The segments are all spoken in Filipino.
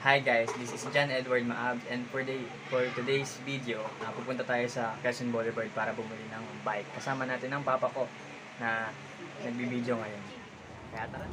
Hi guys, this is John Edward Maab and for today's video, pupunta tayo sa Quezon Boulevard para bumili ng bike. Kasama natin ang papa ko na nagbibideo ngayon. Kaya tara!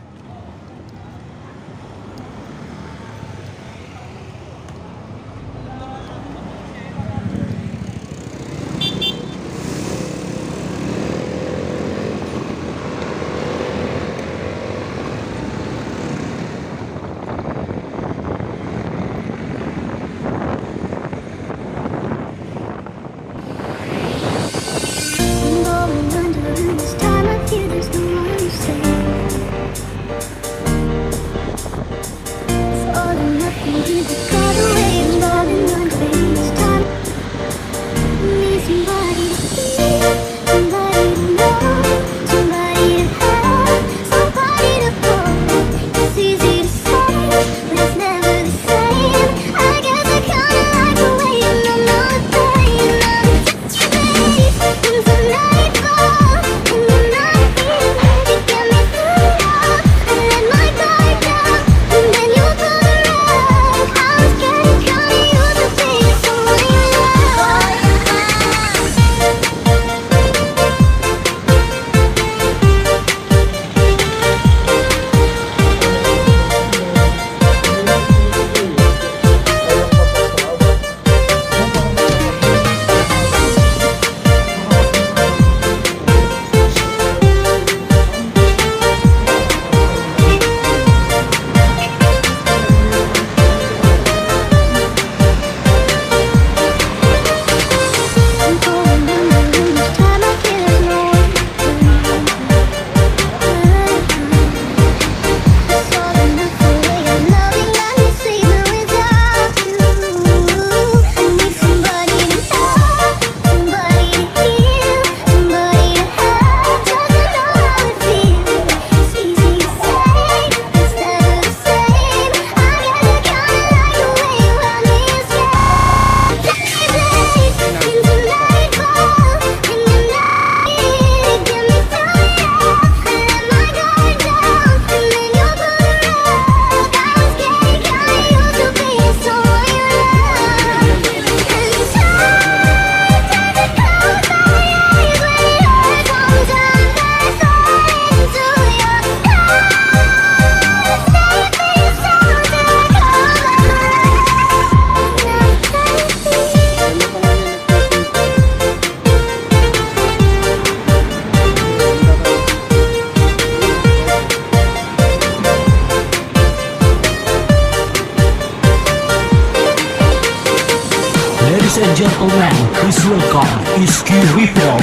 Ladies and gentlemen, please welcome Iski Hip-Hop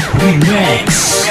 Remix.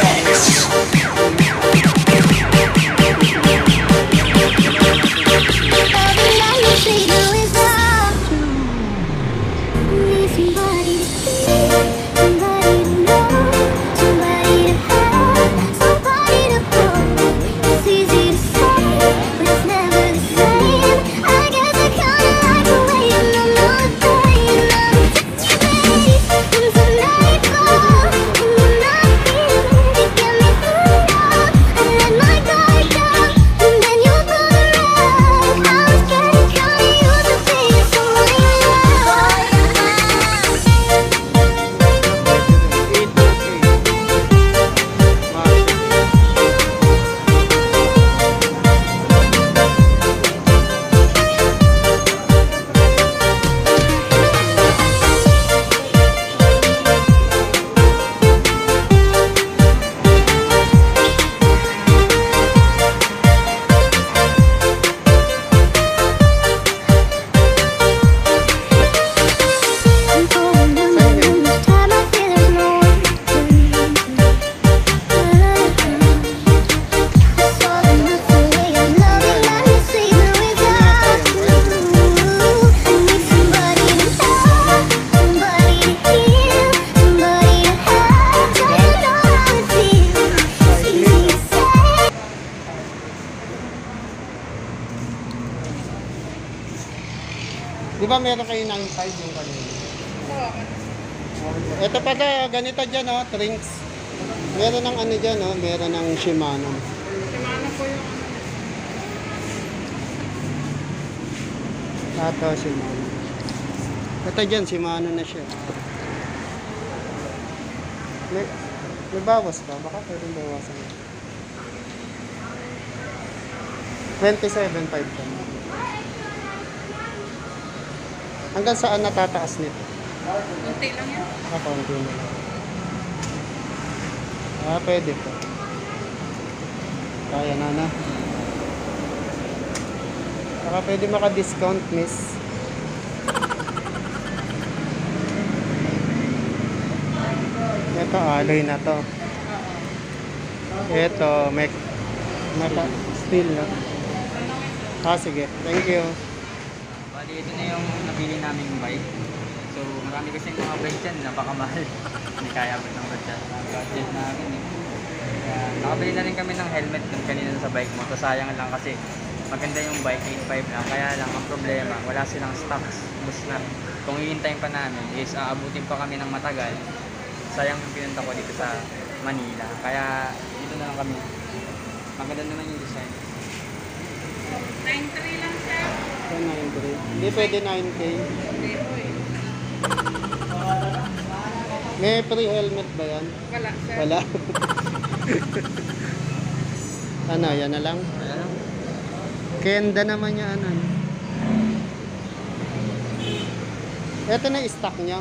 Di ba meron kayo ng 5 yung kanina? Ito pala, ganito dyan, oh, drinks. Meron ng ano dyan, oh, meron ng Shimano. Shimano po yung Ito, Shimano. Ito dyan, Shimano na siya. May bawas pa? Baka pwedeng bawasan. 27.5 pa. Hanggang saan natataas nito? Kunti lang yan. Konti na lang. Pwede po. Kaya na. Baka pwede maka-discount, miss. Ito, alloy na to. Ito, steel na. Sige. Thank you. Bali, ito na yung napili naming bike. So, marami kasing mga bike dyan, napakamahal. Hindi kaya ba ng budget namin eh. Kaya, nakabili na rin kami ng helmet dun kanina sa bike mo. So, sayang lang kasi maganda yung bike, 8.5 lang. Kaya lang, ang problema, wala silang stocks. Bus na. Kung hihintayin pa namin is aabutin pa kami ng matagal. Sayang yung pinunta ko dito sa Manila. Kaya, dito na lang kami. Maganda naman yung design. 9.3 lang siya. 9.3. Hindi pwede 9K. Hindi po eh. May free helmet ba yan? Wala siya. Wala. Ano, yan na lang. Wala lang. Kenda naman yan. Ito na stock niya.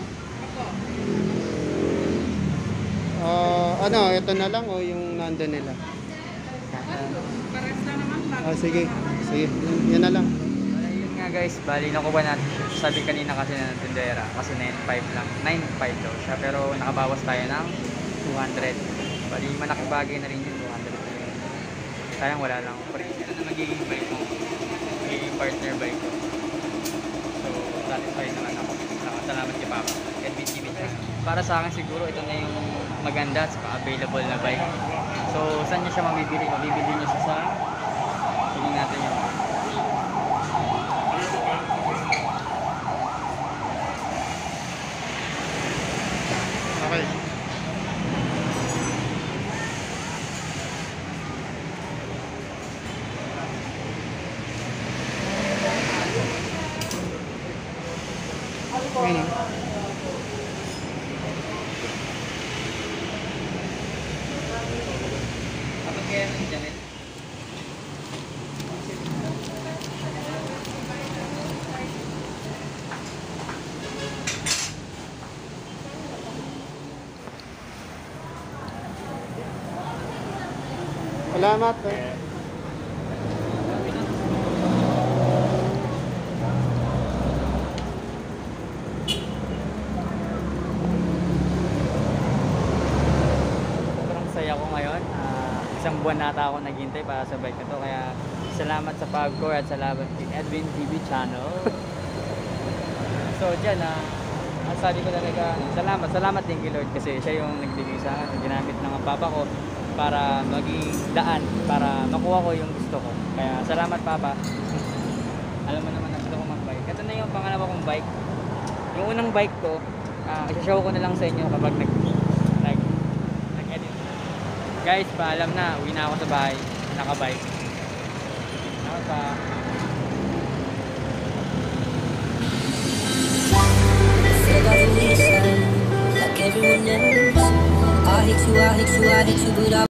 Ako. Ito na lang o yung nando nila? Pares na naman. Sige. Sige, yan na lang. Yun nga guys, bali nakuha natin. Sabi kanina kasi na ng tindera, kasi 9.5 lang. 9.5 daw siya, pero nakabawas tayo ng 200. Bali malaking bagay na rin yung 200 na yun. Sayang wala lang. Free. Ito na magiging bike ko. Magiging partner bike ko. So, satisfied naman ako. Salamat kay Papa. NBTV channel. Para sa akin siguro, ito na yung maganda at available na bike. So, saan niya siya mabibili? Mabibili niyo siya sa tingin natin yun. Okay. Ayun. Kapag kaya nang Janet, Salamat. sobrang saya ko ngayon. Isang buwan nata ako naghintay para sa bike na to. Kaya salamat sa Pagcor at salamat kay Edwin TV channel. So dyan, ang sabi ko talaga, salamat din kay Lord kasi siya yung nagbigay sa akin. Ginamit ng papa ko para maging daan, para makuha ko yung gusto ko. Kaya salamat Papa. Alam mo naman na gusto ko mag-bike. Ito na yung pangalawa kong bike. Yung unang bike ko, isa-show ko na lang sa inyo kapag nag-edit. Guys, paalam na, uwi na ako sa bahay, naka-bike. Salamat pa. Like everyone else, I hate you, but